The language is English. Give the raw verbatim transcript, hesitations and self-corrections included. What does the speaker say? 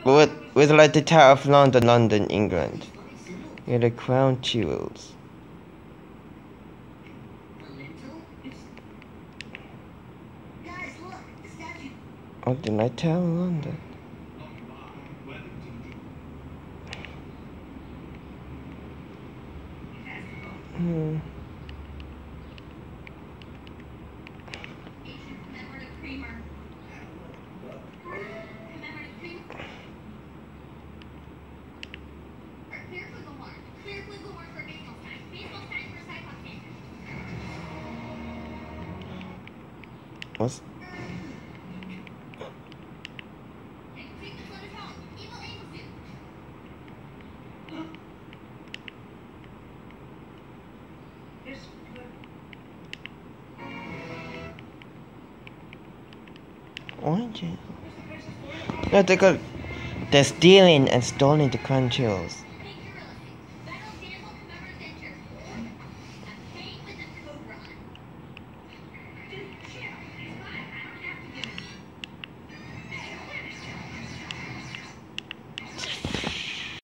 With, with like the Tower of London, London, England. Yeah, the crown jewels. Oh, didn't I tell London? Hmm. What's orange? No, they got they're stealing and stolen the crown jewels.